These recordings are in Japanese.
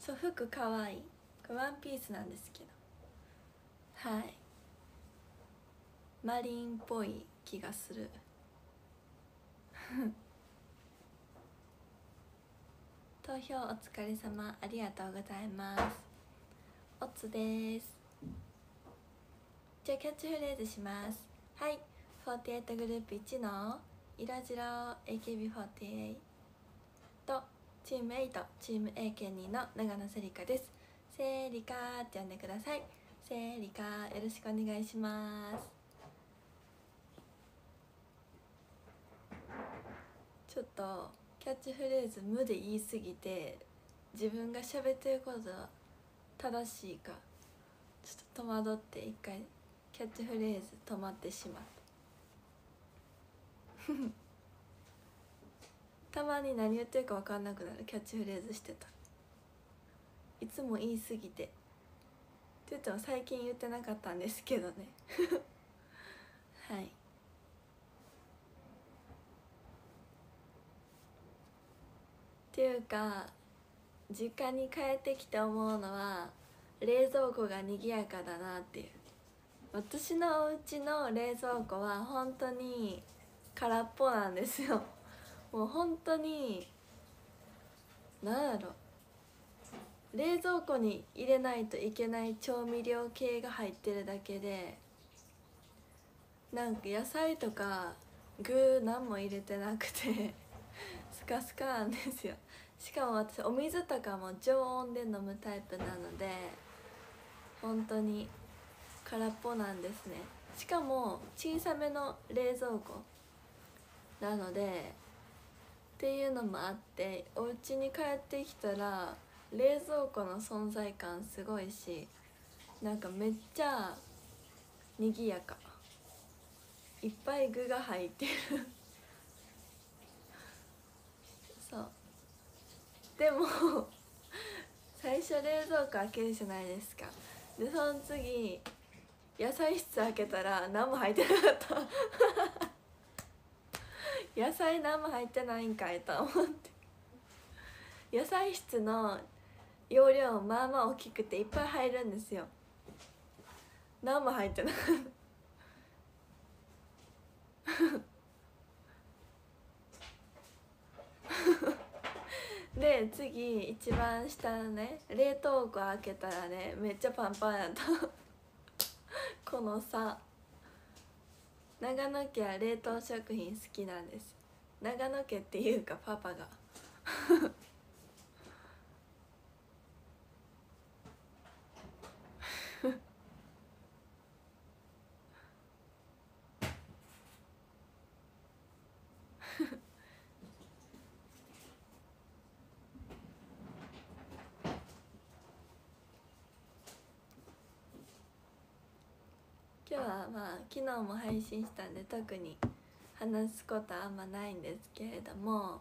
そう、服かわいい。これワンピースなんですけど、はい、マリンっぽい気がする投票お疲れ様、ありがとうございます。おつです。じゃあキャッチフレーズします。はい、48グループ1の色白 AKB48 とチーム8、チーム AK2 の長野せりかです。せりかって呼んでください。せりか、よろしくお願いします。ちょっとキャッチフレーズ無で言いすぎて、自分が喋ってることは正しいかちょっと戸惑って一回キャッチフレーズ止まってしまったたまに何言ってるか分かんなくなる。キャッチフレーズしてた、いつも言いすぎてって言っても最近言ってなかったんですけどねはい。っていうか、実家に帰ってきて思うのは冷蔵庫が賑やかだなっていう。私のお家の冷蔵庫は本当に空っぽなんですよ。もう本当に何やろ、冷蔵庫に入れないといけない調味料系が入ってるだけで、なんか野菜とか具何も入れてなくてスカスカなんですよ。しかも私お水とかも常温で飲むタイプなので本当に空っぽなんですね。しかも小さめの冷蔵庫なのでっていうのもあって、お家に帰ってきたら冷蔵庫の存在感すごいし、なんかめっちゃ賑やか、いっぱい具が入ってるそうでも最初冷蔵庫開けるじゃないですか。でその次野菜室開けたら何も入ってなかった野菜何も入ってないんかいと思って、野菜室の容量まあまあ大きくていっぱい入るんですよ。何も入ってないで次一番下のね冷凍庫開けたらねめっちゃパンパンやったこの差。長野家は冷凍食品好きなんです。長野家っていうかパパが今日はまあ昨日も配信したんで特に話すことはあんまないんですけれども、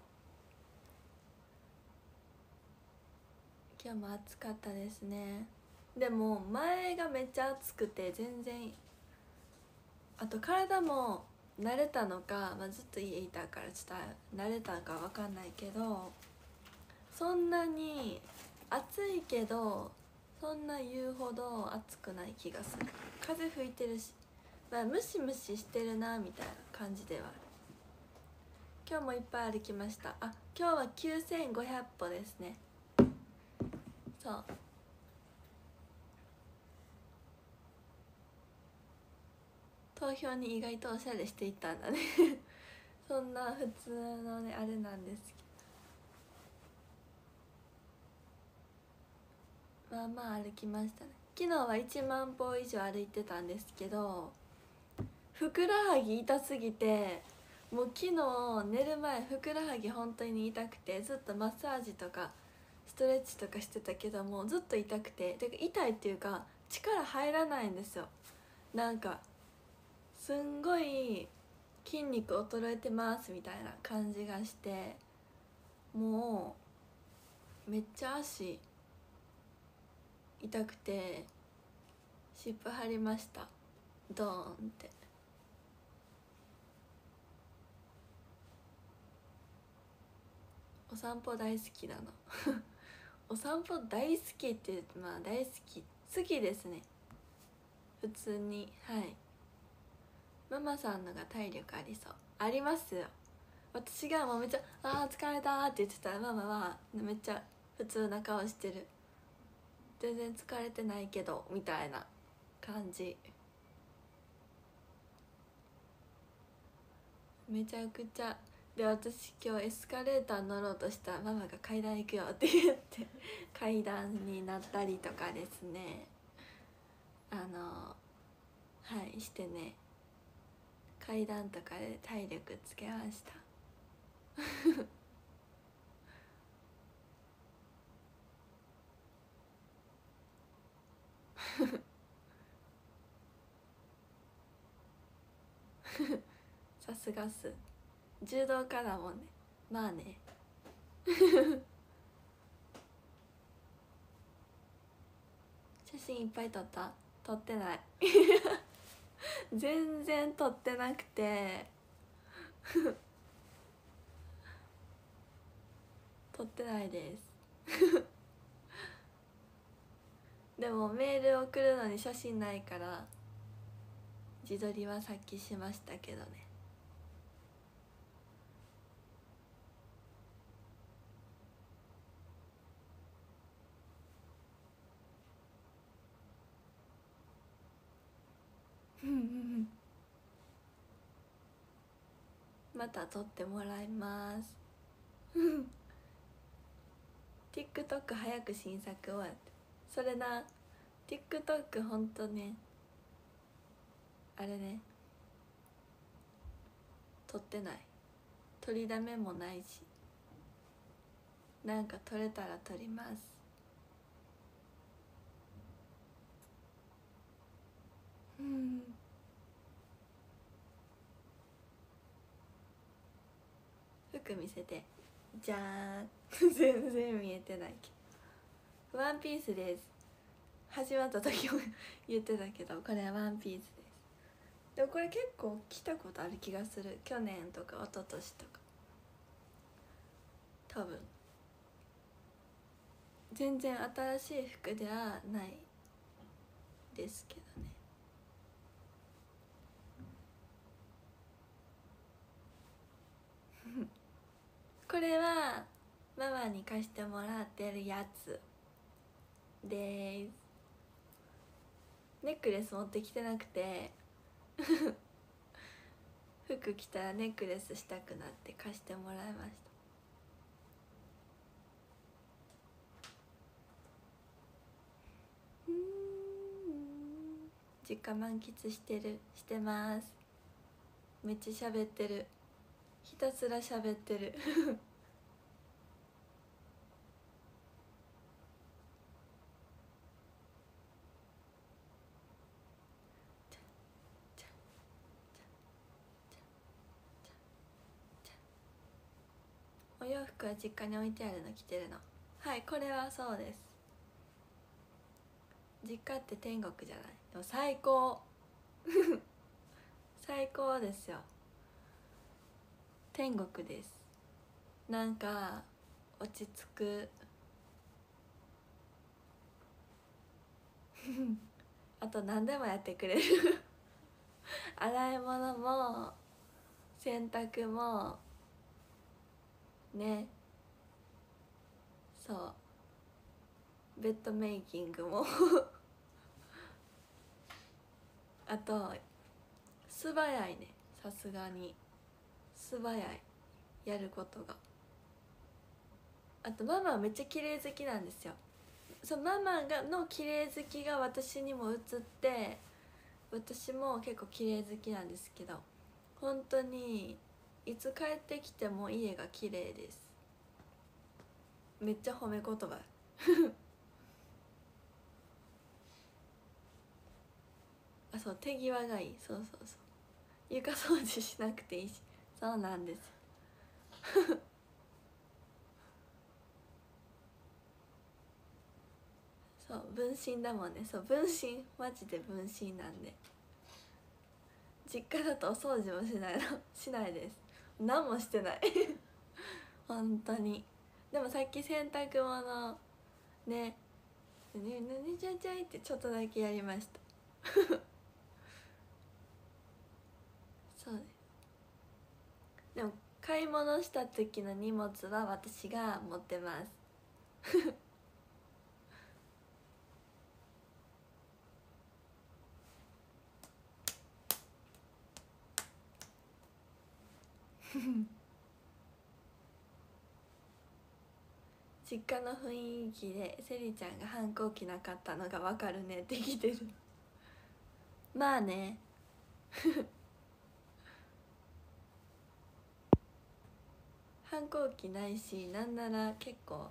今日も暑かったですね。でも前がめっちゃ暑くて全然、あと体も慣れたのか、まあ、ずっと家いたからちょっと慣れたか分かんないけど、そんなに暑いけどそんな言うほど暑くない気がする。風吹いてるし、まあ、ムシムシしてるなみたいな感じではある。今日もいっぱい歩きました。あ、今日は9500歩ですね。そう、投票に意外とおしゃれしていったんだねそんな普通のねあれなんですけど、まあまあ歩きましたね。昨日は1万歩以上歩いてたんですけど、ふくらはぎ痛すぎて、もう昨日寝る前ふくらはぎ本当に痛くてずっとマッサージとかストレッチとかしてたけどもずっと痛くて、で痛いっていうか力入らないんですよ。なんかすんごい筋肉衰えてますみたいな感じがして、もうめっちゃ足痛くて湿布貼りました、ドーンって。お散歩大好きなのお散歩大好きって言うと、まあ大好きですね。普通に。はい。ママさんのが体力ありそう。ありますよ。私がもうめっちゃ「あー疲れた」って言ってたら、ママはめっちゃ普通な顔してる。全然疲れてないけどみたいな感じ。めちゃくちゃで、私今日エスカレーター乗ろうとしたらママが階段行くよって言って階段になったりとかですね。はいしてね、階段とかで体力つけました。さすがっす。柔道家だもんね。まあね。写真いっぱい撮った？撮ってない全然撮ってなくて撮ってないですでもメール送るのに写真ないから自撮りはさっきしましたけどね。また撮ってもらいます。TikTok 早く新作終わって。それな、 TikTok ほんとね、あれね、撮ってない。撮りだめもないし、なんか撮れたら撮ります。服見せて。じゃーん全然見えてないけど、ワンピースです。始まった時も言ってたけど、これはワンピースです。でもこれ結構着たことある気がする。去年とか一昨年とか多分。全然新しい服ではないですけどね。これはママに貸してもらってるやつです。ネックレス持ってきてなくて服着たらネックレスしたくなって貸してもらいました。実家満喫してます。めっちゃ喋ってる。ひたすら喋ってるお洋服は実家に置いてあるの着てるの。はい、これはそうです。実家って天国じゃない。でも最高最高ですよ。天国です。なんか落ち着くあと何でもやってくれる洗い物も洗濯もね、そうベッドメイキングもあと素早いね。さすがに素早い、やることが。あとママはめっちゃ綺麗好きなんですよ。そう、ママの綺麗好きが私にも移って、私も結構綺麗好きなんですけど、本当にいつ帰ってきても家が綺麗です。めっちゃ褒め言葉あ、そう、手際がいい。そうそうそう、床掃除しなくていいし。そうなんですそう分身だもんね。そう分身、マジで分身なんで。実家だとお掃除もしないのしないです。何もしてない本当に。でもさっき洗濯物ねちゃいちゃいってちょっとだけやりましたそうです。でも買い物した時の荷物は私が持ってます実家の雰囲気でセリちゃんが反抗期なかったのが分かるねってきてるまあね反抗期ないし、なんなら結構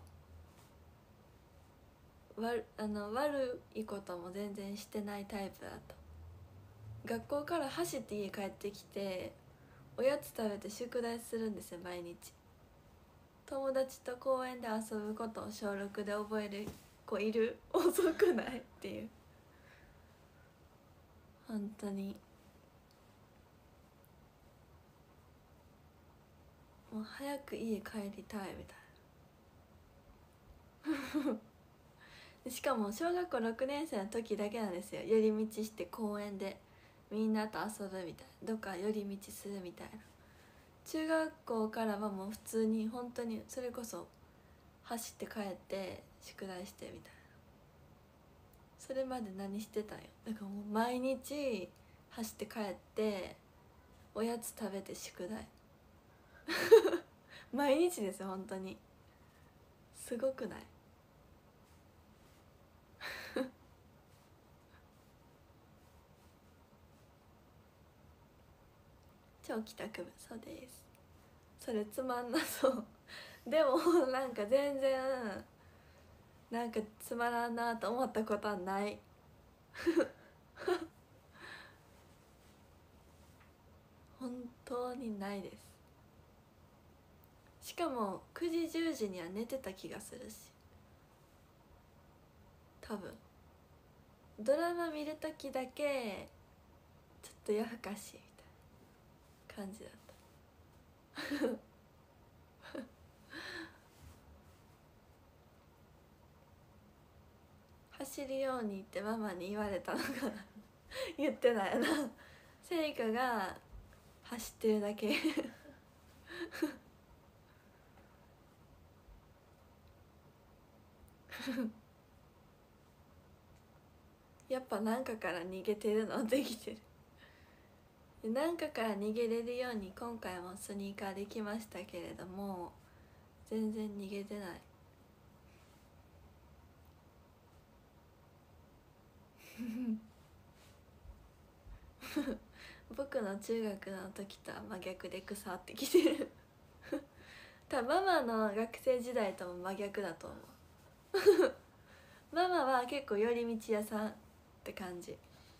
悪いことも全然してないタイプだと。学校から走って家帰ってきておやつ食べて宿題するんですよ毎日。友達と公園で遊ぶことを小6で覚える子いる遅くないっていう。本当にもう早く家帰りたいみたいなしかも小学校6年生の時だけなんですよ、寄り道して公園でみんなと遊ぶみたいな、どっか寄り道するみたいな。中学校からはもう普通に本当にそれこそ走って帰って宿題してみたいな。それまで何してたんよ。だからもう毎日走って帰っておやつ食べて宿題毎日ですよ本当に。すごくない超帰宅部、そうです。それつまんなそうでもなんか全然なんかつまらんなと思ったことはない本当にないです。しかも9時10時には寝てた気がするし、多分ドラマ見る時だけちょっと夜更かしみたいな感じだった走るようにってママに言われたのかな言ってないよなセイカが走ってるだけやっぱ何かから逃げてるのできてる。何かから逃げれるように今回もスニーカーできましたけれども全然逃げてない僕の中学の時とは真逆で腐ってきてる多分ママの学生時代とも真逆だと思うママは結構寄り道屋さんって感じ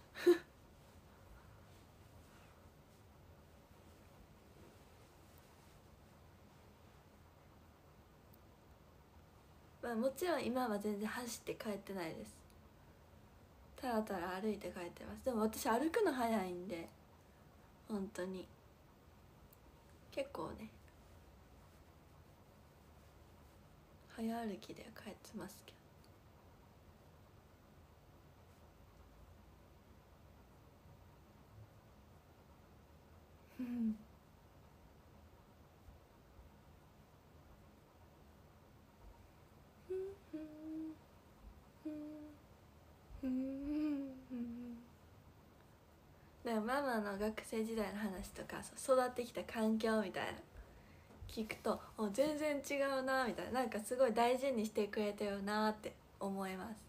まあもちろん今は全然走って帰ってないです。たらたら歩いて帰ってます。でも私歩くの早いんで本当に結構ね早歩きで帰ってますけどだからママの学生時代の話とか育ってきた環境みたいな聞くと全然違うなみたいな、なんかすごい大事にしてくれてるなって思います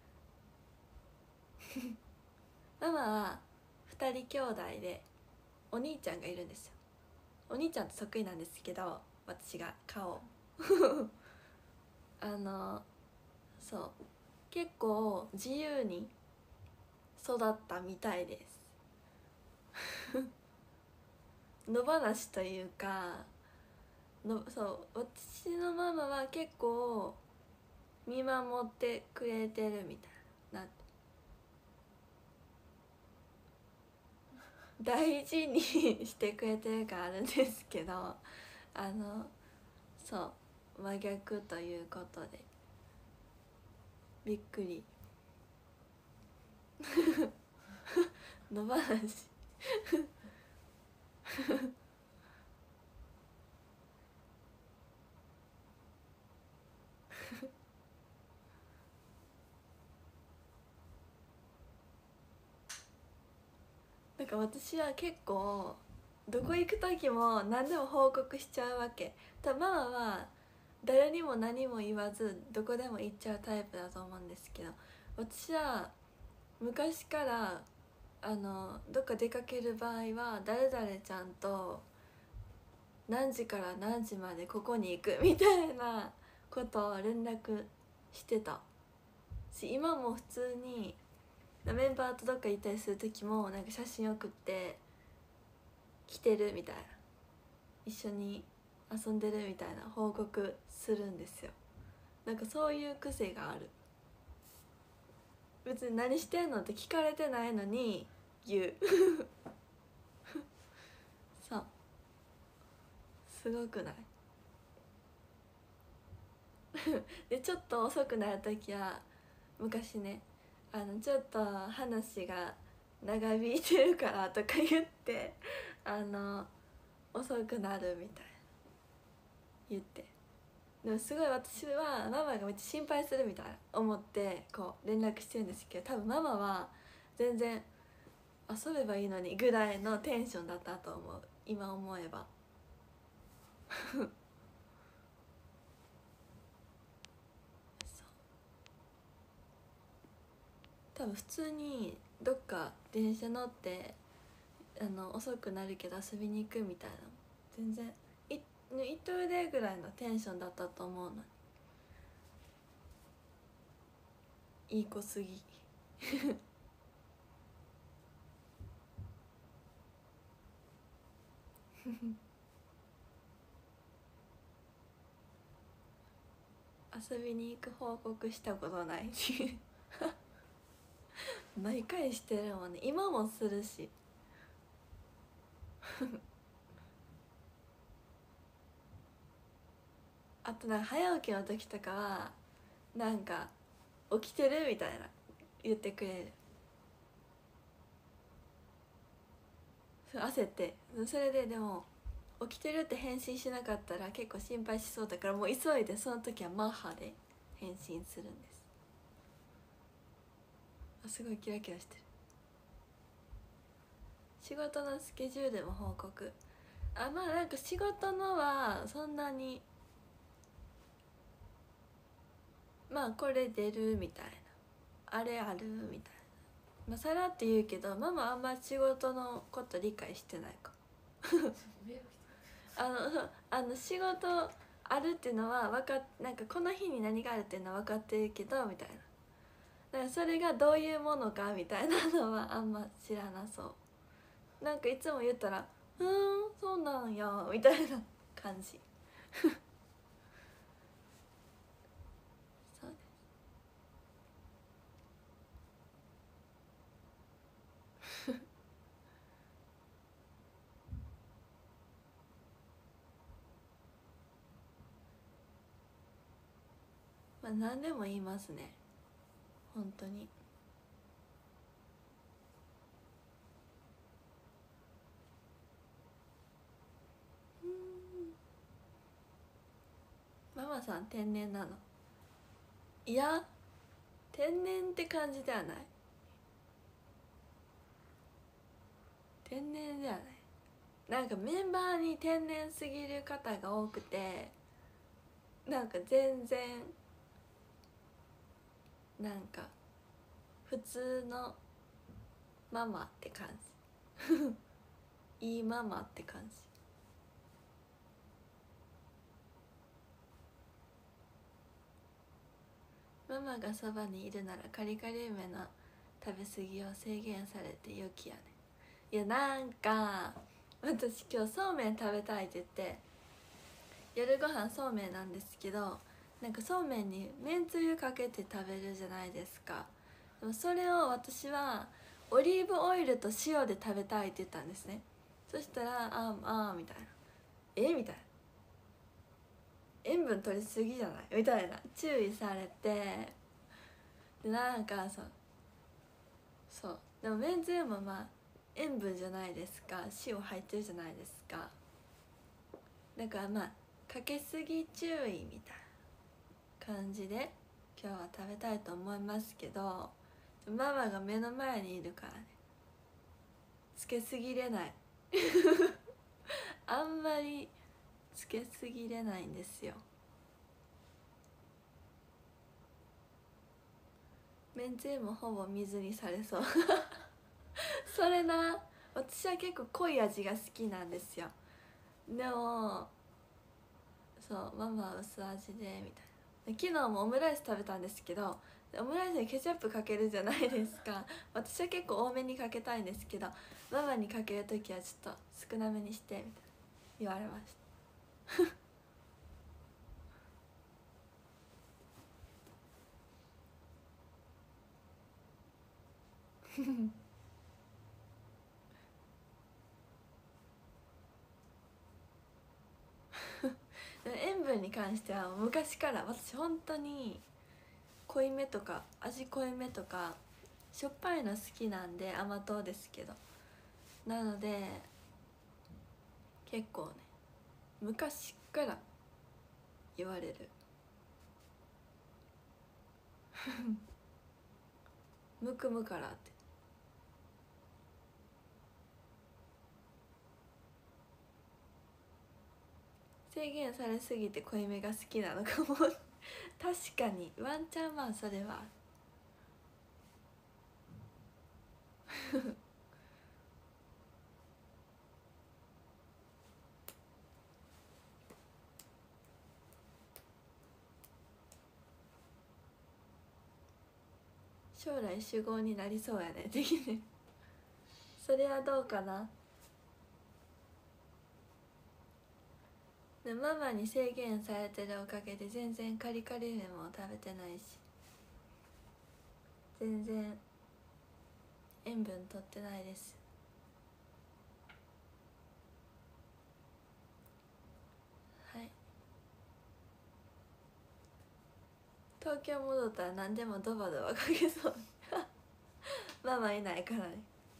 ママは2人兄弟でお兄ちゃんがいるんですよ。お兄ちゃんとそっくりなんですけど私が顔そう結構自由に育ったみたいです野放しというかそう私のママは結構見守ってくれてるみたいな、大事にしてくれてるからあるんですけどそう真逆ということでびっくり野放しなんか私は結構どこ行く時も何でも報告しちゃうわけ。ママは誰にも何も言わずどこでも行っちゃうタイプだと思うんですけど、私は昔からどっか出かける場合は誰々ちゃんと何時から何時までここに行くみたいなことを連絡してたし、今も普通にメンバーとどっか行ったりする時もなんか写真送って来てるみたいな、一緒に遊んでるみたいな報告するんですよ。なんかそういう癖がある。別に何してんのって聞かれてないのに言うそうすごくないでちょっと遅くなる時は昔ね、ちょっと話が長引いてるからとか言って遅くなるみたいな言って、でもすごい私はママがめっちゃ心配するみたいな思ってこう連絡してるんですけど、多分ママは全然遊べばいいのにぐらいのテンションだったと思う、今思えば多分普通にどっか電車乗って遅くなるけど遊びに行くみたいな、全然行っといでぐらいのテンションだったと思うのに、いい子すぎ遊びに行く報告したことない毎回してるもんね、今もするしあとなんか早起きの時とかはなんか起きてるみたいな言ってくれる、焦って、それででも起きてるって返信しなかったら結構心配しそうだから、もう急いでその時はマッハで返信するんです。あ、すごいキラキラしてる。仕事のスケジュールも報告、まあなんか仕事のはそんなに、まあこれ出るみたいな、あれあるみたいな、まあさらって言うけどママあんま仕事のこと理解してないか仕事あるっていうのはなんかこの日に何があるっていうのは分かってるけどみたいな、だからそれがどういうものかみたいなのはあんま知らなそう。なんかいつも言ったら「そうなんや」みたいな感じそうですまあ何でも言いますね本当に。ママさん天然なの？いや天然って感じではない、天然ではない。なんかメンバーに天然すぎる方が多くて、なんか全然なんか普通のママって感じいいママって感じ。ママがそばにいるならカリカリ梅の食べ過ぎを制限されて良きやね。いやなんか私今日そうめん食べたいって言って夜ご飯そうめんなんですけど、なんかそうめんにめんつゆかけて食べるじゃないですか。でもそれを私はオリーブオイルと塩で食べたいって言ったんですね。そしたらみたいな、みたいな、塩分取りすぎじゃないみたいな注意されて、 でなんかそうでもめんつゆもまあ塩分じゃないですか、塩入ってるじゃないですか。だからまあかけすぎ注意みたいな感じで今日は食べたいと思いますけど、ママが目の前にいるからね、つけすぎれないあんまりつけすぎれないんですよ。めんつゆもほぼ水にされそうそれな、私は結構濃い味が好きなんですよ。でもそうママは薄味でみたいな。昨日もオムライス食べたんですけど、オムライスにケチャップかけるじゃないですか私は結構多めにかけたいんですけど、ママにかける時はちょっと少なめにしてみたいな言われました塩分に関しては昔から私本当に濃いめとか味濃いめとかしょっぱいの好きなんで、甘党ですけど、なので結構ね昔から言われるむくむからって。制限されすぎて濃いめが好きなのかも確かにワンチャンまあそれは将来酒豪になりそうやねできねそれはどうかな。でママに制限されてるおかげで全然カリカリ梅も食べてないし、全然塩分取ってないです。はい、東京戻ったら何でもドバドバかけそうママいないからね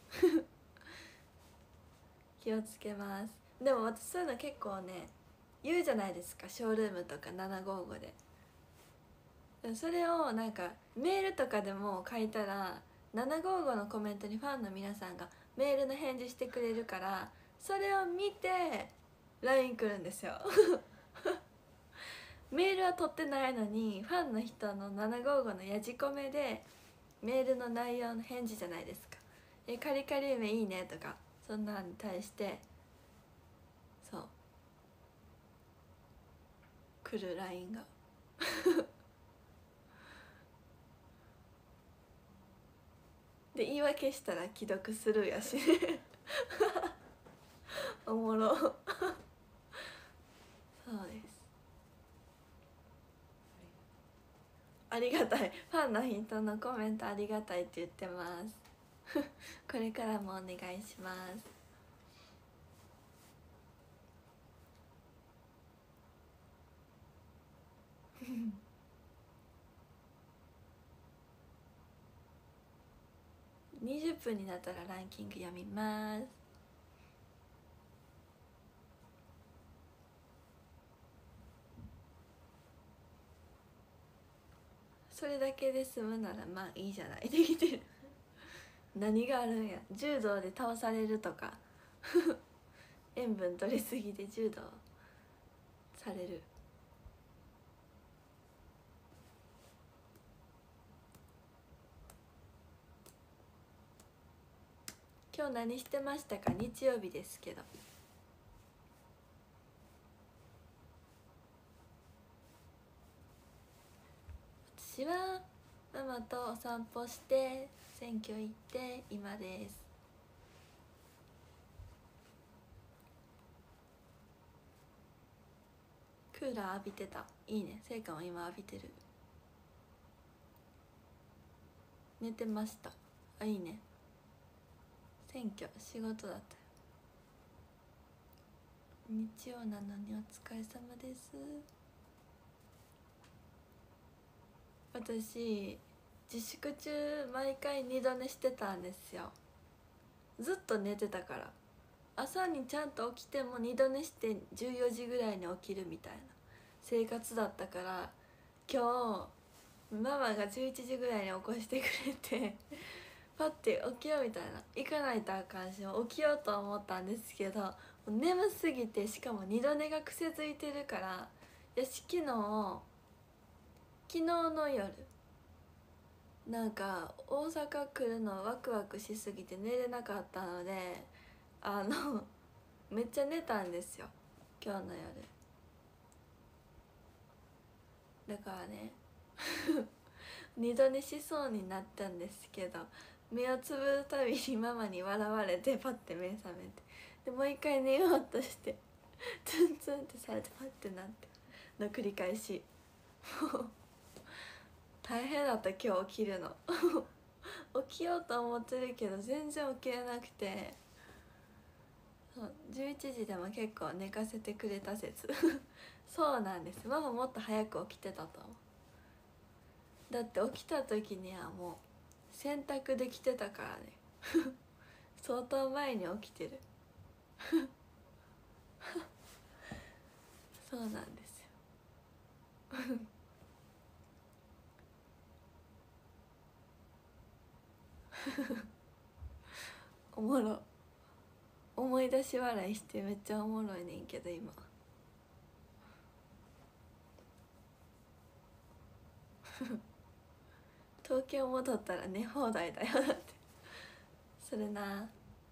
気をつけます。でも私そういうの結構ね言うじゃないですか、ショールームとか755で。それをなんかメールとかでも書いたら755のコメントにファンの皆さんがメールの返事してくれるから、それを見て LINE 来るんですよメールは取ってないのにファンの人の755のやじ込めでメールの内容の返事じゃないですか。カリカリ梅いいねとかそんなに対してそう来る LINE がで言い訳したら既読スルーやしおもろそうです。ありがたい、ファンの人のコメントありがたいって言ってますこれからもお願いします20分になったらランキング読みます。それだけで済むならまあいいじゃないできてる何があるんや、柔道で倒されるとか塩分取りすぎで柔道される。今日何してましたか？日曜日ですけど。私はママとお散歩して選挙行って今です。クーラー浴びてた。いいね、せいかも今浴びてる。寝てました。あ、いいね。選挙仕事だった。日曜なのにお疲れ様です。私自粛中毎回二度寝してたんですよ。ずっと寝てたから、朝にちゃんと起きても二度寝して14時ぐらいに起きるみたいな生活だったから、今日ママが11時ぐらいに起こしてくれてパッて起きようみたいな、行かないとあかんし起きようと思ったんですけど、もう眠すぎて、しかも二度寝が癖づいてるから、よし昨日の夜なんか大阪来るのワクワクしすぎて寝れなかったので、めっちゃ寝たんですよ今日の夜。だからね二度寝しそうになったんですけど、目をつぶるたびにママに笑われてパッて目覚めて、でもう一回寝ようとしてツンツンってされてパッてなっての繰り返し。もう大変だった今日起きるの起きようと思ってるけど全然起きれなくて、そう11時でも結構寝かせてくれた説そうなんです、ママもっと早く起きてたと思う。だって起きた時にはもう洗濯できてたからね相当前に起きてるそうなんですよおもろ、思い出し笑いしてめっちゃおもろいねんけど今東京戻ったら寝放題だよだってそれな。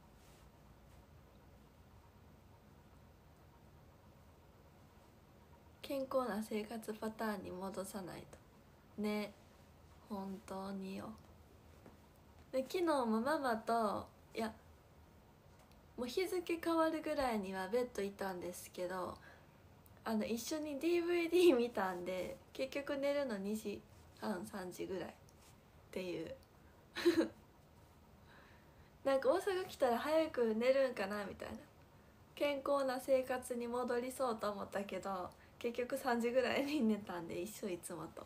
健康な生活パターンに戻さないとね、本当によ。で昨日もママと、いやもう日付変わるぐらいにはベッドいたんですけど、一緒に DVD 見たんで結局寝るの2時半3時ぐらいっていうなんか大阪来たら早く寝るんかなみたいな、健康な生活に戻りそうと思ったけど結局3時ぐらいに寝たんで一緒いつもと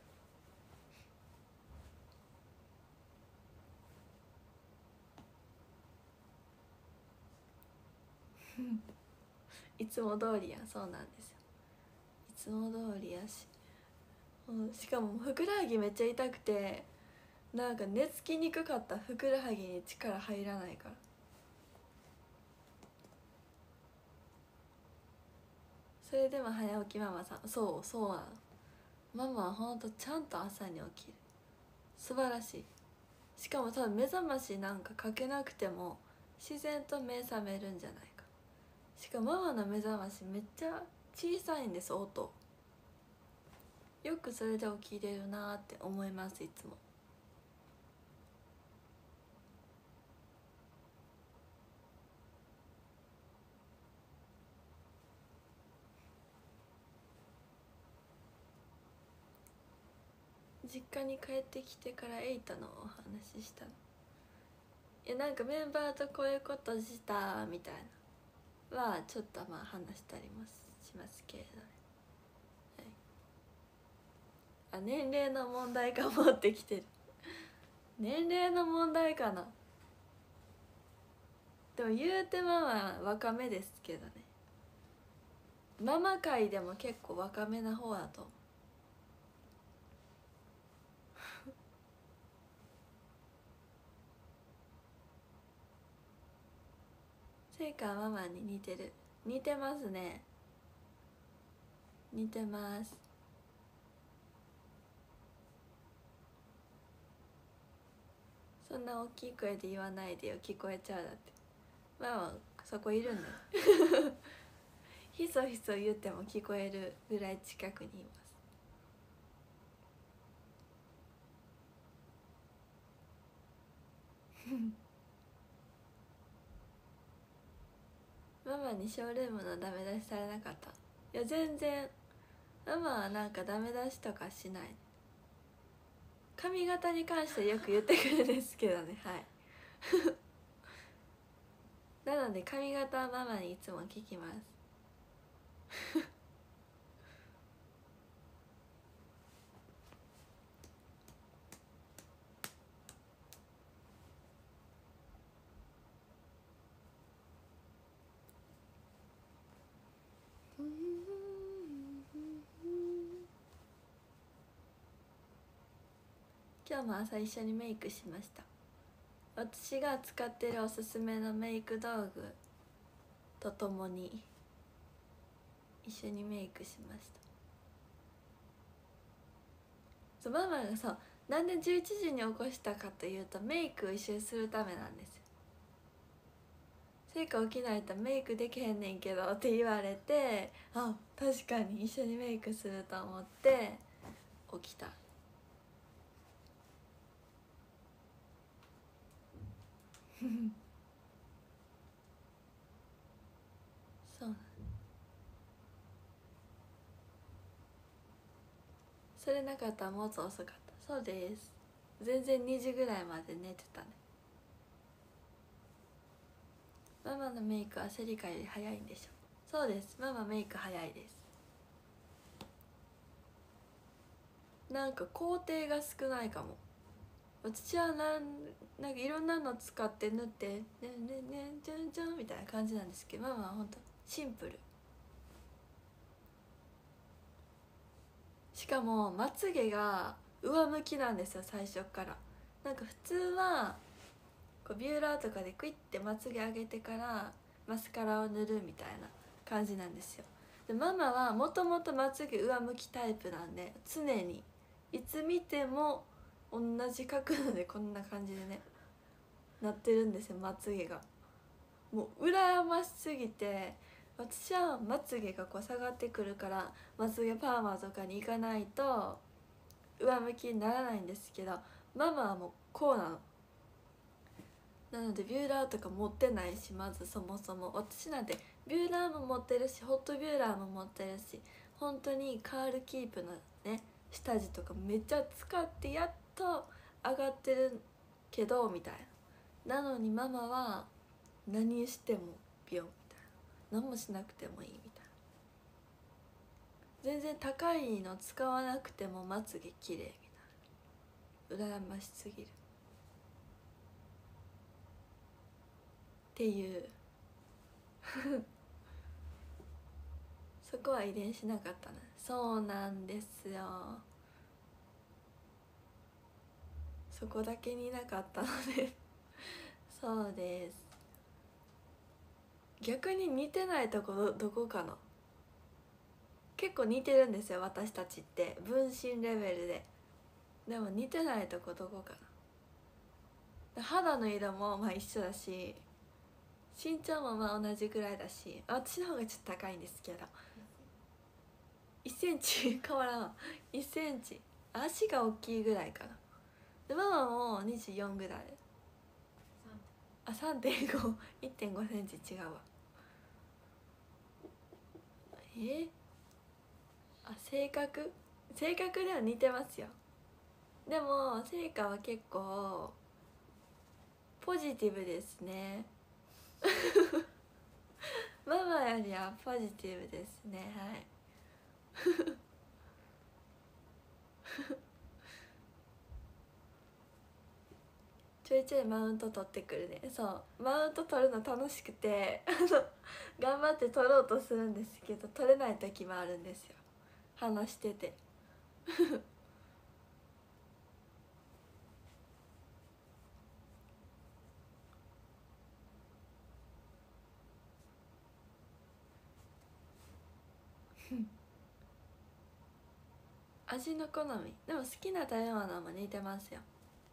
いつも通りやん。そうなんですよ、いつも通りやし、しかもふくらはぎめっちゃ痛くて、なんか寝つきにくかった。ふくらはぎに力入らないから。それでも早起きママさん、そうなの。ママはほんとちゃんと朝に起きる、素晴らしい。しかも多分目覚ましなんかかけなくても自然と目覚めるんじゃないか。しかもママの目覚ましめっちゃ小さいんです、音。よくそれで起きれるなって思いますいつも。実家に帰ってきてからエイトのお話したの。いやなんかメンバーとこういうことしたみたいなはちょっとまあ話したりもしますけれどね、はい、年齢の問題が持ってきてる年齢の問題かな。でも言うてママ若めですけどね。ママ界でも結構若めな方だと思うせいかはママに似てる。似てますね、似てます。そんな大きい声で言わないでよ、聞こえちゃう。だってママそこいるんだよひそひそ言っても聞こえるぐらい近くにいます。ママにショールームのダメ出しされなかった。いや全然ママはなんかダメ出しとかしない。髪型に関してよく言ってくるんですけどね、はいなので髪型はママにいつも聞きます日も朝一緒にメイクしました。私が使ってるおすすめのメイク道具とともに一緒にメイクしました。そう、ママがそうなんで11時に起こしたかというと、メイクを一緒にするためなんですよ。せいか起きないとメイクできへんねんけどって言われて、あ、確かに一緒にメイクすると思って起きた。そう、それなかったらもっと遅かった。そうです、全然2時ぐらいまで寝てたね。ママのメイクはセリカより早いんでしょ。そうです、ママメイク早いです。なんか工程が少ないかも。私はなんかいろんなの使って塗ってねねねじゃんじゃんみたいな感じなんですけど、ママはほんとシンプル。しかもまつげが上向きなんですよ、最初から。なんか普通はこうビューラーとかでクイッてまつげ上げてからマスカラを塗るみたいな感じなんですよ。でママはもともとまつげ上向きタイプなんで、常にいつ見ても同じ角度でこんな感じでねなってるんですよ、まつげが。もう羨ましすぎて、私はまつげがこう下がってくるからまつげパーマとかに行かないと上向きにならないんですけど、ママはもうこうなの。なのでビューラーとか持ってないし、まずそもそも私なんてビューラーも持ってるしホットビューラーも持ってるし、本当にカールキープのね下地とかめっちゃ使ってやっと上がってるけどみたいな。なのにママは何してもビヨンみたいな、何もしなくてもいいみたいな、全然高いの使わなくてもまつげ綺麗みたいな、羨ましすぎるっていうそこは遺伝しなかったな。そうなんですよ、そこだけになかったのでそうです。逆に似てないとこどこかな。結構似てるんですよ私たちって分身レベルで。でも似てないとこどこかな。肌の色もまあ一緒だし、身長もまあ同じぐらいだし、私の方がちょっと高いんですけど1センチ変わらん。1センチ、足が大きいぐらいかな。でママも24ぐらい。あ、3.5 1.5 センチ違うわ。性格では似てますよ。でも成果は結構ポジティブですねママよりはポジティブですね。はいちょいちょいマウント取ってくるね。そう、マウント取るの楽しくて頑張って取ろうとするんですけど取れない時もあるんですよ、話してて味の好みでも好きな食べ物も似てますよ。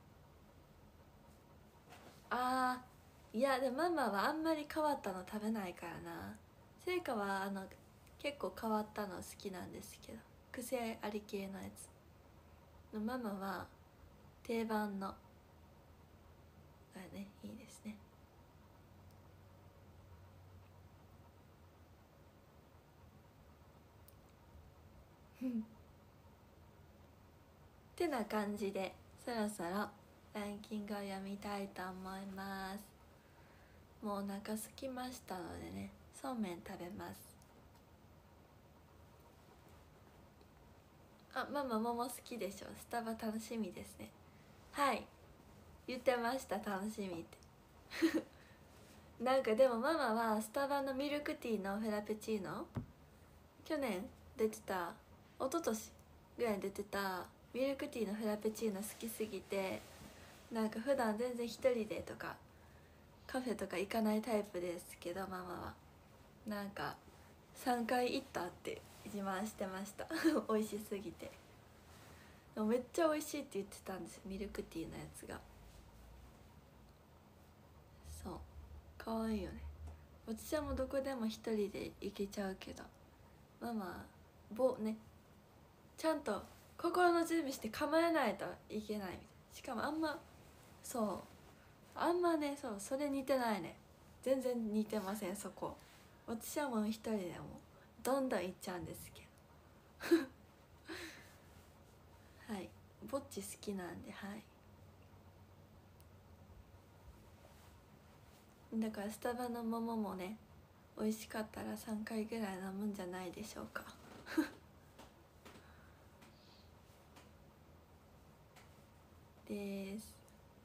あー、いやでもママはあんまり変わったの食べないからな。成果は結構変わったの好きなんですけど、癖あり系のやつ。ママは定番のがねいいですねってな感じで、そろそろランキングを読みたいと思います。もうお腹すきましたのでね、そうめん食べます。あ、ママ桃好きでしょ。スタバ楽しみですね。はい、言ってました、楽しみってなんかでもママはスタバのミルクティーのフェラペチーノ、去年出てた、一昨年ぐらいに出てたミルクティーのフラペチーノ好きすぎて、なんか普段全然一人でとかカフェとか行かないタイプですけど、ママはなんか3回行ったって自慢してました美味しすぎて。でもめっちゃ美味しいって言ってたんですよ、ミルクティーのやつが。そう、可愛いよね。私はもうどこでも一人で行けちゃうけど、ママね、ちゃんと心の準備して構えないといけないみたいな。しかもあんまね、それ似てないね。全然似てませんそこ。私はもう一人でもどんどん行っちゃうんですけどはい、ぼっち好きなんで。はい、だからスタバの桃もね、美味しかったら3回ぐらい飲むんじゃないでしょうかです。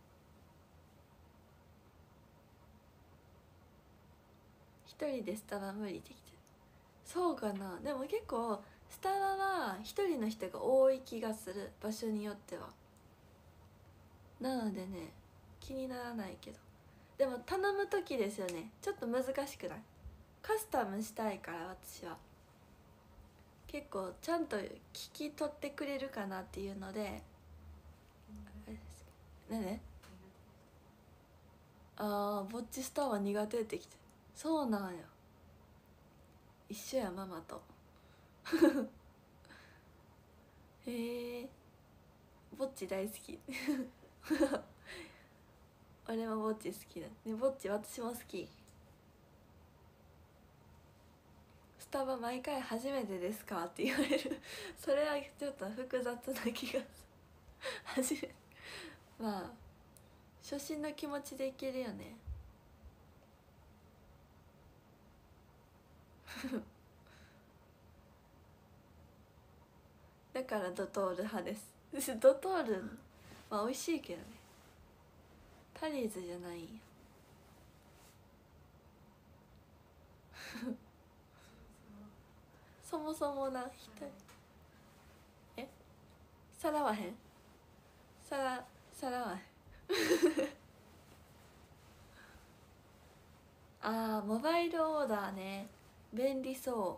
一人でスタバ無理できてる。そうかな。でも結構スタバは一人の人が多い気がする、場所によっては。なのでね、気にならないけど、でも頼む時ですよね、ちょっと難しくない？カスタムしたいから、私は結構ちゃんと聞き取ってくれるかなっていうので。ね、ぼっちスターは苦手ってきて。そうなんや、一緒やママとへえ、ぼっち大好き俺もぼっち好きだね。ぼっち私も好き。スタバ毎回初めてですかって言われるそれはちょっと複雑な気がする初めて、まあ初心の気持ちでいけるよねだからドトール派ですドトール、まあ美味しいけどね、タリーズじゃないんやそもそもな、さらわへん、さらわへんモバイルオーダーね、便利そう。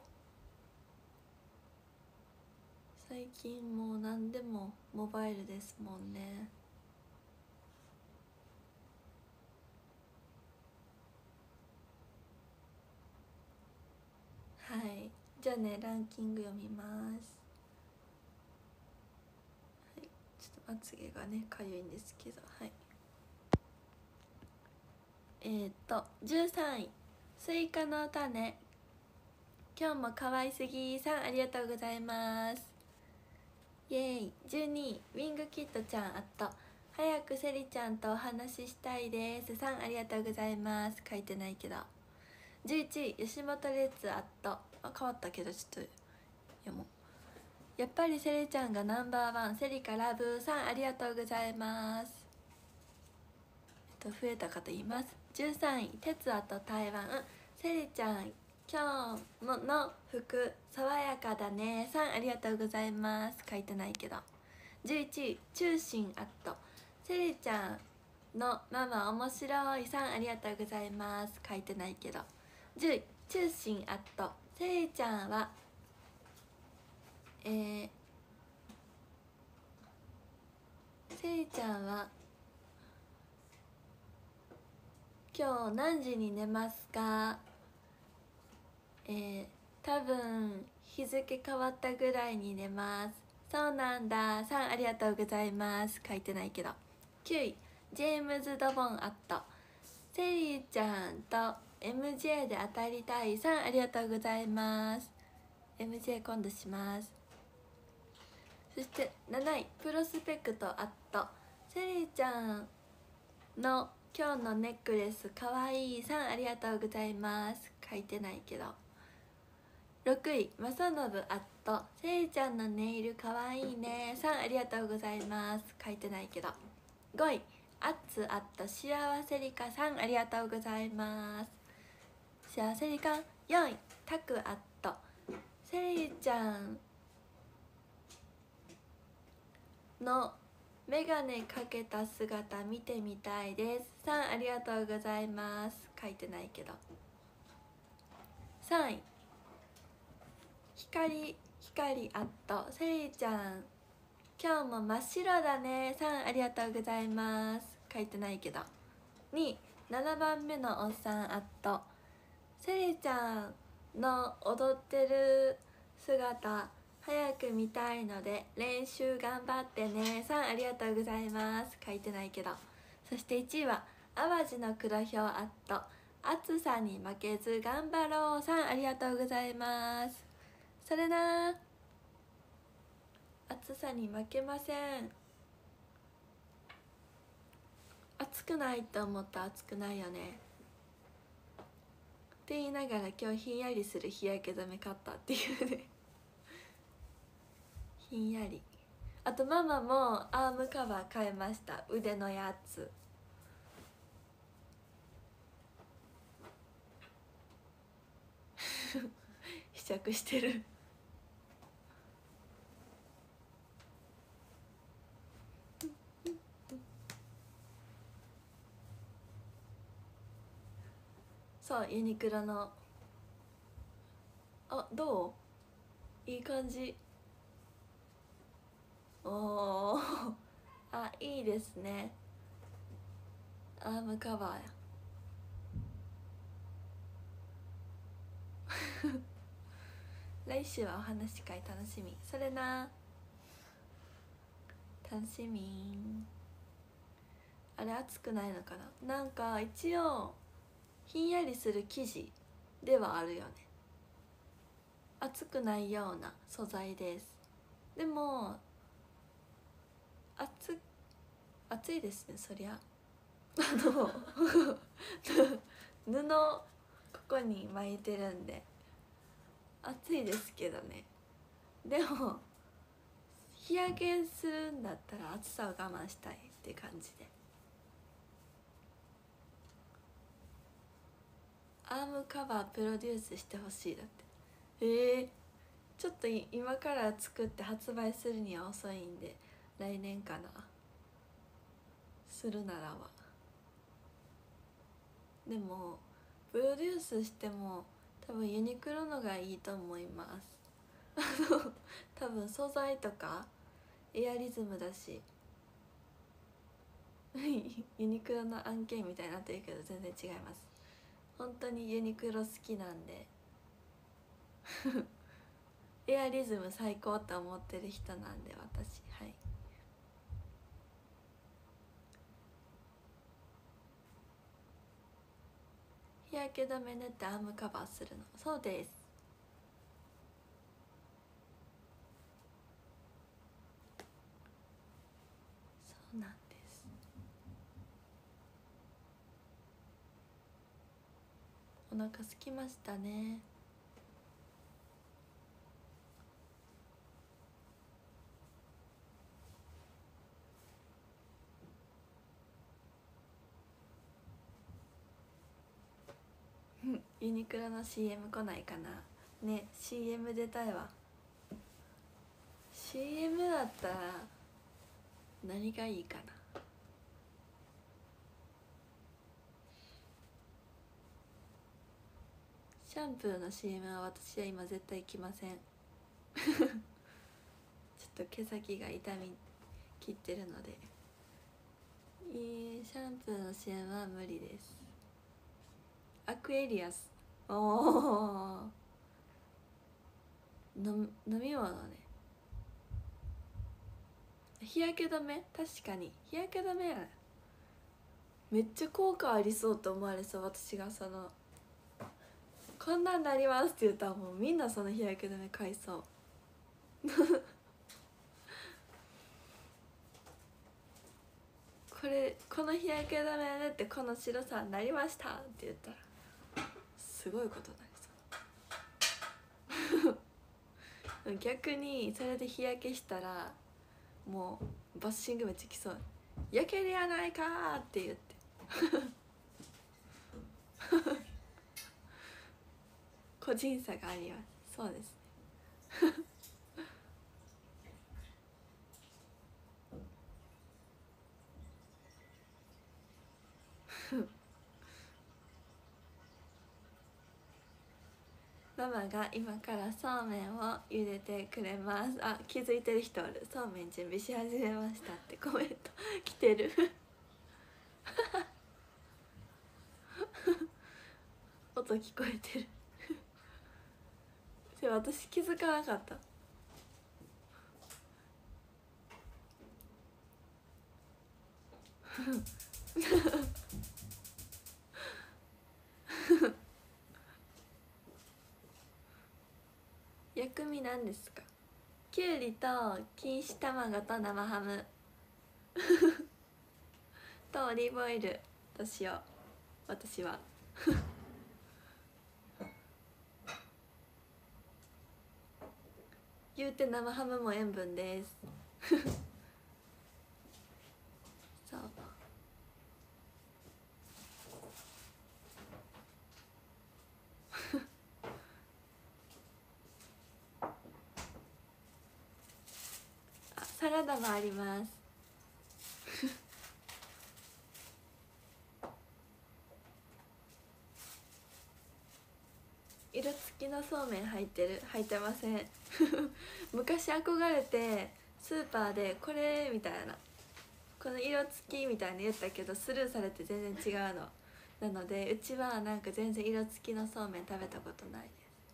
最近もう何でもモバイルですもんね。はい、じゃあね、ランキング読みます。はい、ちょっとまつげがねかゆいんですけど、はい。13位、スイカの種。今日も可愛すぎさん、ありがとうございます。イエーイ。12位、ウィングキッドちゃん早くセリちゃんとお話ししたいですさん、ありがとうございます。書いてないけど。11位、吉本レッツ変わったけどちょっと読もう。やっぱりセリちゃんがナンバーワン、セリカラブさん、ありがとうございます。増えた方います。13位、鉄台湾。セリちゃん今日の服爽やかだねさん、ありがとうございます。書いてないけど。11位、中心セリちゃんのママ面白いさん、ありがとうございます。書いてないけど。10位、中心セリちゃんはセリちゃんは今日何時に寝ますか？多分日付変わったぐらいに寝ます。そうなんださん、ありがとうございます。書いてないけど。9位、ジェームズ・ドボンセリーちゃんと MJ で当たりたいさん、ありがとうございます。 MJ 今度します。そして7位、プロスペクトセリーちゃんの今日のネックレスかわいいさん、ありがとうございます。書いてないけど。6位、まさのぶせいちゃんのネイルかわいいねさん、ありがとうございます。書いてないけど。5位、幸せりかさん、ありがとうございます。幸せりか。4位、たくせいちゃんのメガネかけた姿見てみたいです。さんありがとうございます。書いてないけど。3位光あっとセリちゃん今日も真っ白だね。さんありがとうございます。書いてないけど。2位7番目のおっさんあっとセリちゃんの踊ってる姿早く見たいので練習頑張ってね。さんありがとうございます。書いてないけど。そして1位は淡路の黒ひょうあっと暑さに負けず頑張ろう。さんありがとうございます。それな暑さに負けません。暑くないと思ったら暑くないよねって言いながら今日ひんやりする日焼け止め買ったっていうねひんやり。あとママもアームカバー買いました。腕のやつ試着してるそうユニクロのどういい感じ。おーいいですね。アームカバーや来週はお話し会楽しみ。それな楽しみ。あれ暑くないのかな。なんか一応ひんやりする生地ではあるよね。暑くないような素材です。でも暑いですね。そりゃ布ここに巻いてるんで暑いですけどね。でも日焼けするんだったら暑さを我慢したいって感じで。アームカバープロデュースしてほしいだって。ちょっと今から作って発売するには遅いんで来年かな。するならば。でもプロデュースしても多分ユニクロのがいいと思います多分素材とかエアリズムだしユニクロの案件みたいになってるけど全然違います。本当にユニクロ好きなんでエアリズム最高って思ってる人なんで私。はい。日焼け止め塗ってアームカバーするの。そうです。そうなんです。お腹空きましたね。ユニクロの CM 来ないかなね。 CM 出たいわ。 CM だったら何がいいかな。シャンプーの CM は私は今絶対行きませんちょっと毛先が痛み切ってるのでシャンプーの CM は無理です。アクエリアス飲み物ね。日焼け止め確かに日焼け止めめっちゃ効果ありそうと思われそう。私がこんなんなりますって言ったらもうみんなその日焼け止め買いそうこの日焼け止め塗ってこの白さになりましたって言ったらすごいことになりそう逆にそれで日焼けしたらもうバッシングめっちゃきそう。焼けるやないかーって言って個人差があります。そうですねママが今からそうめんを茹でてくれます。あ、気づいてる人おる。そうめん準備し始めましたってコメント来てる音聞こえてるで、私気づかなかった薬味なんですか？きゅうりと錦糸卵と生ハムとオリーブオイルと塩。私は言うて生ハムも塩分ですそうあ、サラダもあります色付きのそうめん入ってる？入ってません昔憧れてスーパーでこれみたいな、この色付きみたいな言ったけどスルーされて全然違うのなので、うちはなんか全然色付きのそうめん食べたことない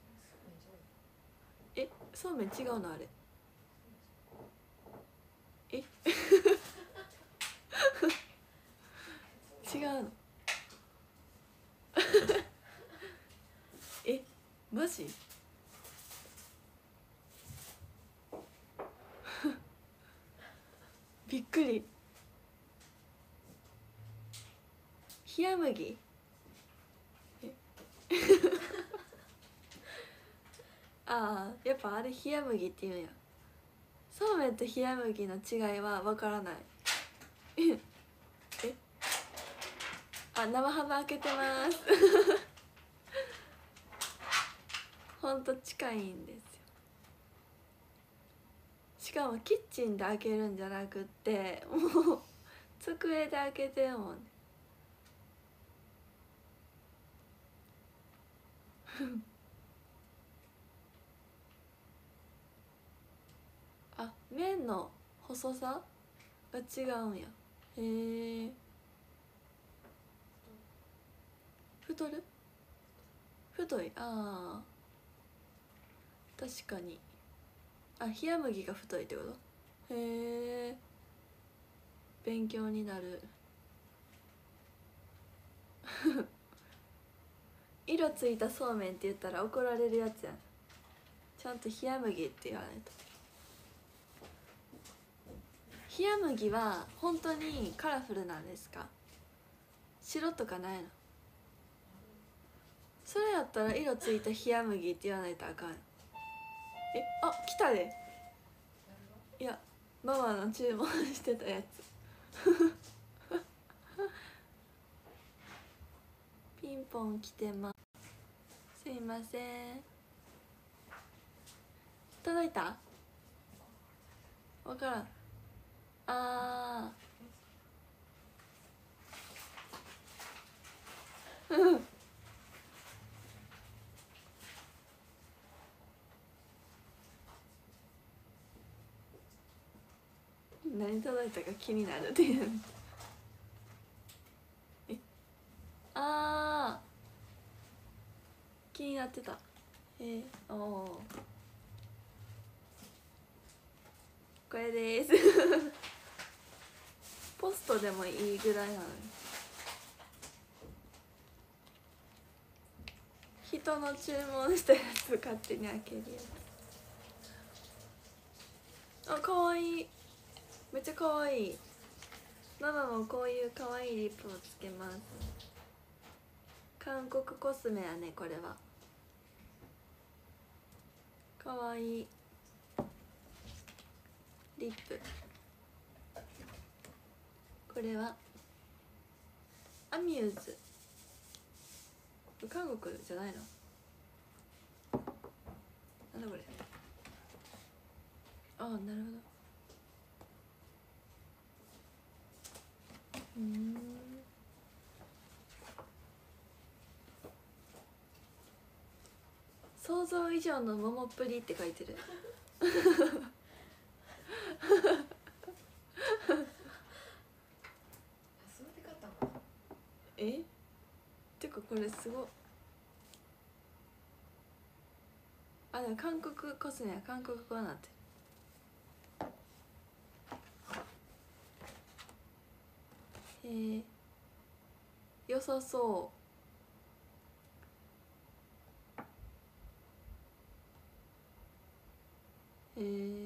です。え、そうめん違うのあれ？え違うのえ、マジびっくり。冷麦ああ、やっぱあれ冷麦って言うんや。そうめんと冷麦の違いは分からないえ、あ、生ハム開けてますほんと近いんですよ。しかもキッチンで開けるんじゃなくって、もう机で開けてるもんねあ、麺の細さが違うんや。へえ。太る？太い？ああ、確かに。あ、冷麦が太いってこと？へえ、勉強になる色ついたそうめんって言ったら怒られるやつやん。ちゃんと冷麦って言わないと。冷麦は本当にカラフルなんですか？白とかないの？それやったら色ついた冷麦って言わないとあかん。え、あ、来たで。いや、ママの注文してたやつピンポン来てます。すいません。届いた？わからん。あー何届いたか気になるっていうえ、あー気になってた。おお、これですポストでもいいぐらいなのに、人の注文したやつ勝手に開けるやつ。あ、かわいい。めっちゃかわいい。ママもこういうかわいいリップをつけます。韓国コスメやね、これは。かわいいリップ。これはアミューズ。韓国じゃないの？なんだこれ。ああ、なるほど。 想像以上の桃っぷりって書いてるあ、それで買ったのかな。 えてかこれすごい。あ、でも韓国コスメは韓国語なんて。良さそう。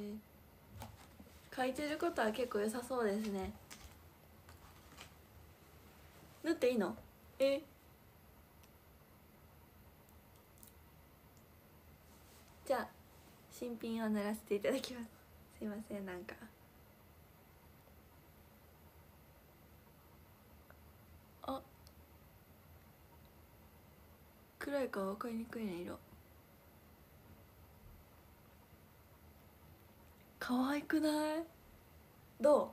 書いてることは結構良さそうですね。塗っていいの？じゃあ新品を塗らせていただきます。すいません、なんかあ、暗いから分かりにくいね、色。可愛くない？ど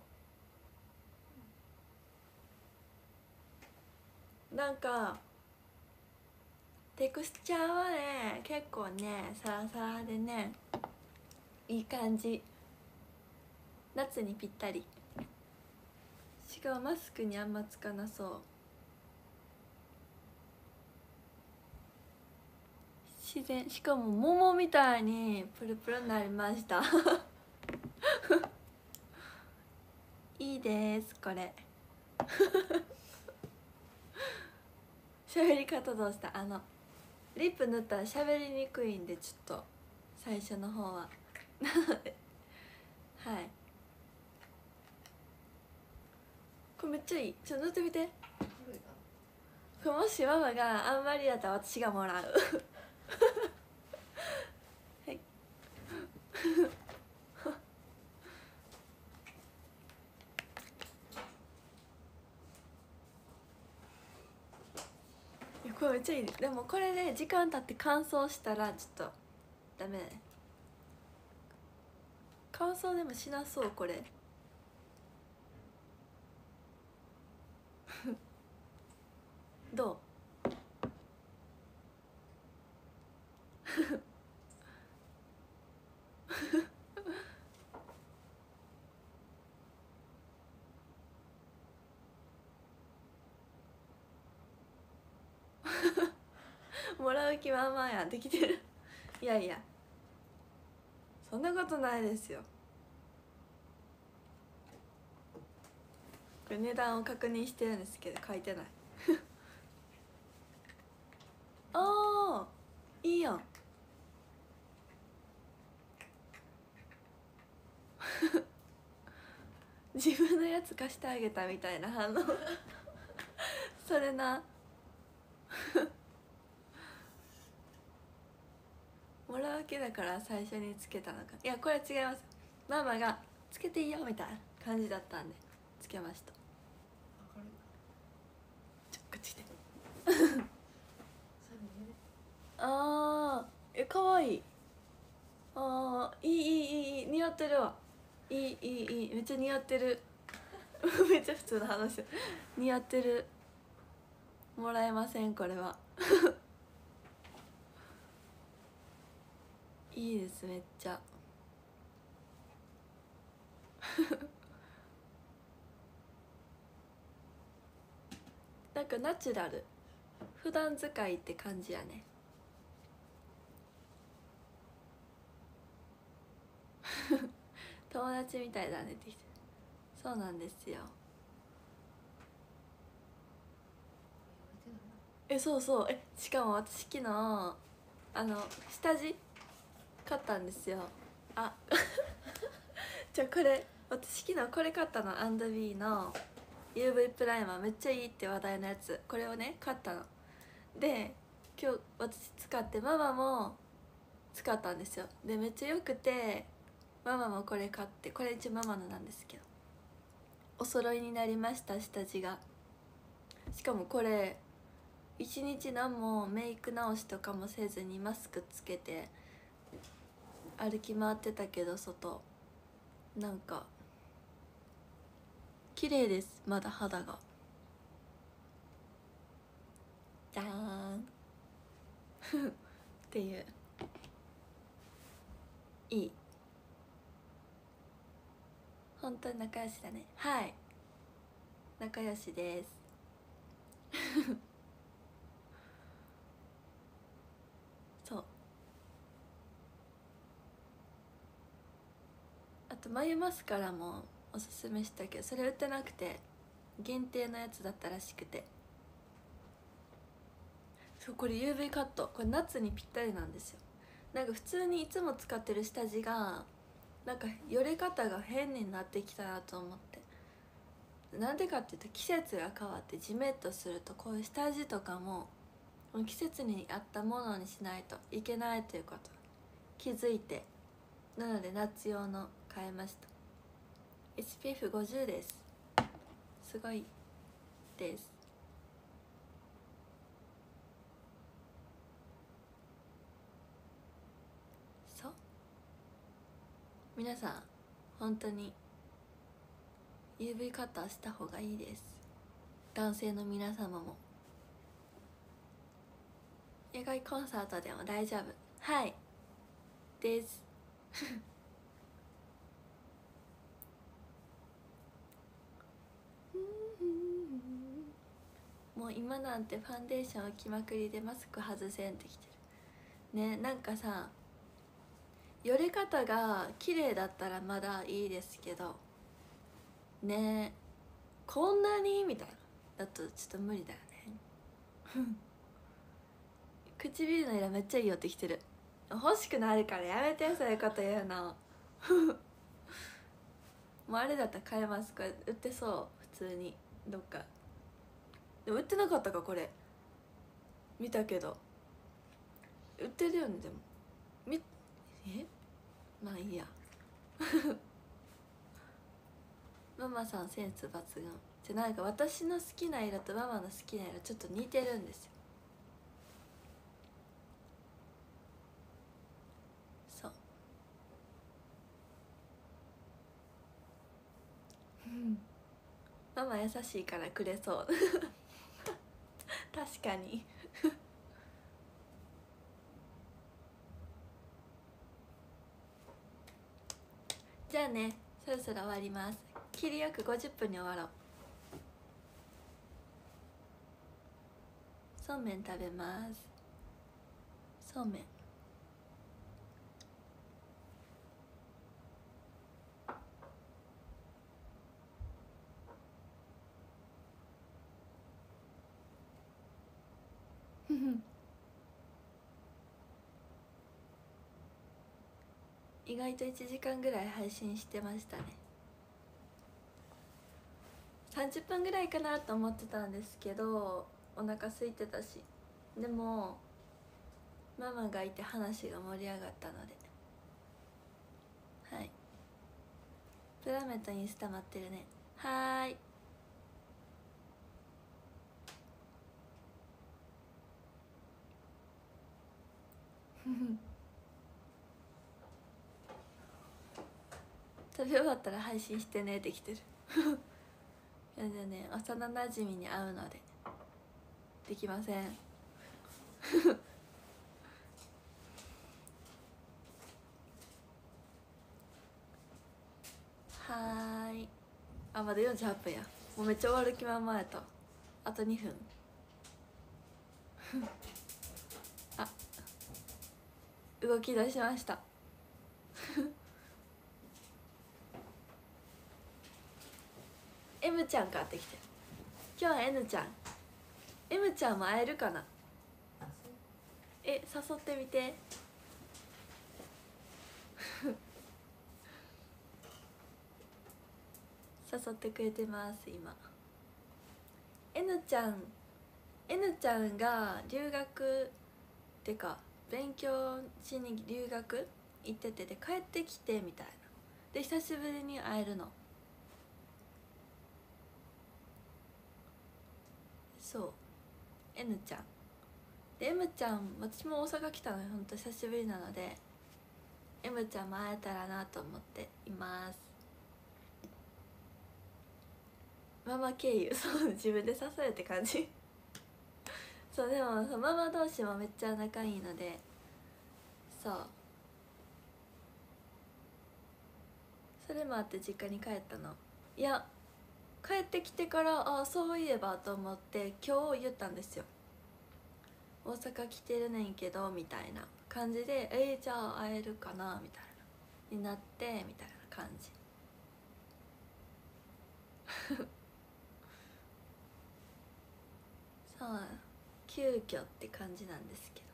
う？なんかテクスチャーはね結構ねサラサラでねいい感じ。夏にぴったり。しかもマスクにあんまつかなそう。自然。しかも桃みたいにプルプルになりましたいいですこれ喋り方どうした？リップ塗ったら喋りにくいんでちょっと最初の方はなのではい。これめっちゃいい。ちょっと塗ってみて。これもしママがあんまりだったら私がもらうはいいやこれめっちゃいい。でもこれで時間経って乾燥したらちょっとダメ。乾燥でもしなそうこれどう？もらう気満々や。できてるいやいやそんなことないですよ。これ値段を確認してるんですけど書いてないあーいいやん自分のやつ貸してあげたみたいな反応それなもらうわけだから最初につけたのか。いやこれ違います。ママがつけていいよみたいな感じだったんでつけました。ちょっこっちであーかわいい。いいいいいい似合ってるわ。いいいいいいめっちゃ似合ってるめっちゃ普通の話似合ってる。もらえませんこれはいいですめっちゃなんかナチュラル普段使いって感じやね友達みたいだねって人。そうなんですよ。そうそうしかも私昨日下地買ったんですよ。あじゃあこれ私昨日これ買ったの。&B の UV プライマーめっちゃいいって話題のやつ。これをね買ったので今日私使ってママも使ったんですよ。でめっちゃよくてママもこれ買って、これ一応ママのなんですけどお揃いになりました下地が。しかもこれ一日何もメイク直しとかもせずにマスクつけて歩き回ってたけど外なんか綺麗です。まだ肌がじゃーんっていういい、本当に仲良しだね。はい、仲良しですそう、あと眉マスカラもおすすめしたけど、それ売ってなくて限定のやつだったらしくて、そう、これ UV カット、これ夏にぴったりなんですよ。なんか普通にいつも使ってる下地がなんかよれ方が変になってきたなと思って、なんでかっていうと季節が変わってジメッとするとこういう下地とかも季節に合ったものにしないといけないということ気づいて、なので夏用の買いました。 SPF50 です。すごいです。そう、皆さん本当に UV カットした方がいいです。男性の皆様も。野外コンサートでも大丈夫、はいですもう今なんてファンデーション置きまくりでマスク外せんってきてるね。なんかさ、よれ方が綺麗だったらまだいいですけどね、こんなにみたいなだとちょっと無理だよね唇の色めっちゃいいよってきてる。欲しくなるからやめて、そういうこと言うのもうあれだったら買えます。これ売ってそう、普通にどっかでも売ってなかったか、これ見たけど売ってるよね。でもまあいいやママさんセンス抜群じゃ、なんか私の好きな色とママの好きな色ちょっと似てるんですよ。そうママ優しいからくれそう確かにじゃあね、そろそろ終わります。切りよく50分に終わろう。そうめん食べます。そうめん意外と1時間ぐらい配信してましたね。30分ぐらいかなと思ってたんですけど、お腹空いてたし、でもママがいて話が盛り上がったので、はい。プラメットインスタ待ってるね。はーい食べ終わったら配信してねってきてるいやでね、幼なじみに会うのでできませんはーい。あ、まだ48分や。もうめっちゃ終わる気満々やと。あと2分あ、動き出しましたM ちゃん買ってきて。今日は N ちゃん M ちゃんも会えるかな。誘ってみて誘ってくれてます今。 N ちゃん N ちゃんが留学ってか勉強しに留学行ってて、で帰ってきてみたいなで久しぶりに会えるの。そう N ちゃんで M ちゃん、私も大阪来たのほんと久しぶりなので M ちゃんも会えたらなと思っています。ママ経由そう自分で誘うって感じそうでもママ同士もめっちゃ仲いいので、そうそれもあって実家に帰ったの。いや帰ってきてからそういえばと思って今日言ったんですよ。大阪来てるねんけどみたいな感じでじゃあ会えるかなみたいなになってみたいな感じそう急遽って感じなんですけ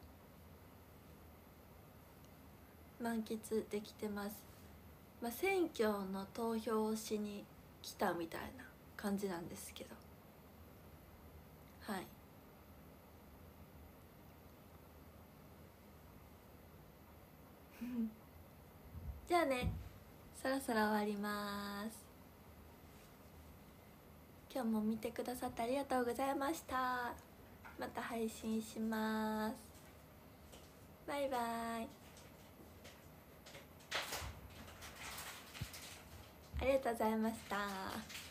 ど満喫できてます。選挙の投票をしに来たみたいな感じなんですけど、はい。じゃあね、そろそろ終わります。今日も見てくださってありがとうございました。また配信します。バイバイ。ありがとうございました。